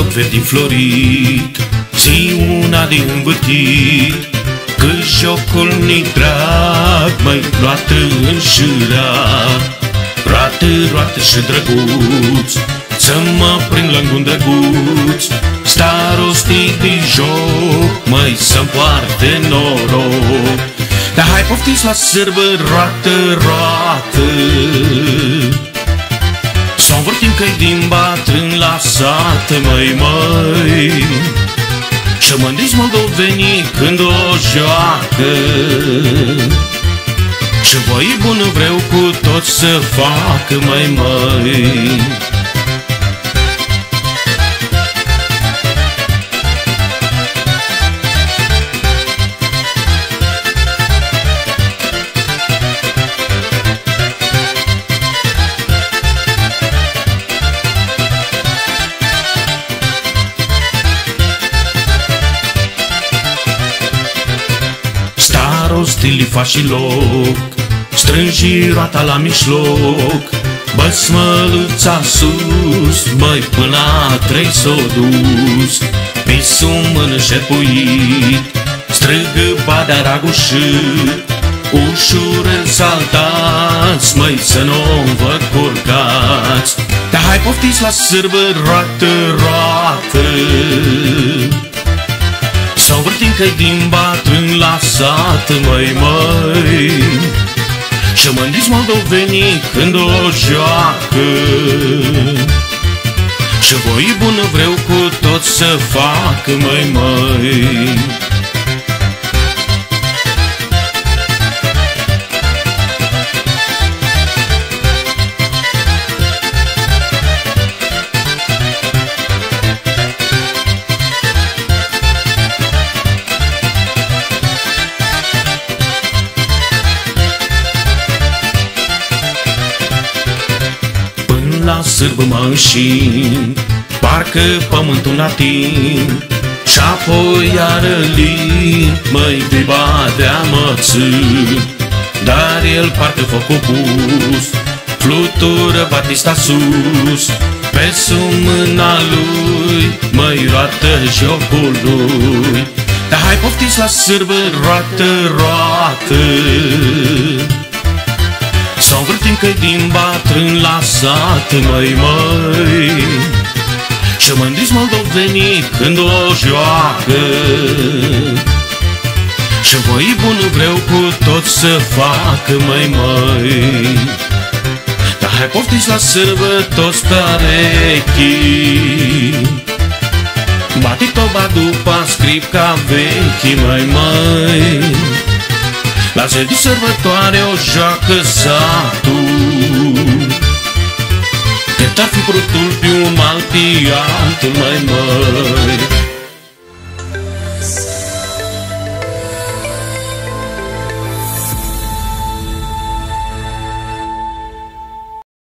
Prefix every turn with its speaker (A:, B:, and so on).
A: loc verde înflorit, zi una de învârtit, că jocul ni drag, măi, roată în șirat. Roată și drăguț, să mă prind lângă un drăguț, starostic de joc, măi, să-mi poarte noroc. Dar hai poftiți la sârbă, roată, s-o învârtim că-i din bătrân la sat, măi, și mândriți moldovenii când o joacă. Și voi bună vreau cu toți să facă, măi. Starostii li faci și loc, strângi roata la mijloc, bă-ți măluța sus, măi, până la 3 s-o dus. Pisul mână șerpuit, strâgă badea ragușit, ușură saltați, măi, să nu vă curcați. Dar hai poftiți la sârbă, roată, s-o învârtim că-i din bătrân la sat, măi, și mândriți moldovenii când o joacă. Și voi bună vreau cu toți să facă, măi. La sârbă mă înșin, parcă pământul n-ating, și apoi iară lin, măi, de badea mă țin. Dar el parcă făcut pus, flutură batista sus, pe sub mâna lui, măi, roată jocul lui. Dar hai poftiți la sârbă, roată, s-o învârtim că-i din bătrân la sat, măi, și mândriți moldovenii când o joacă. Și voi bună vreau cu toți să facă, măi. Dar hai poftiți la sârbă toți pe arechi, bate toba după scripca vechi, măi. La zi de sărbătoare o joacă satul, cât ar fi brutul pe un alt, măi.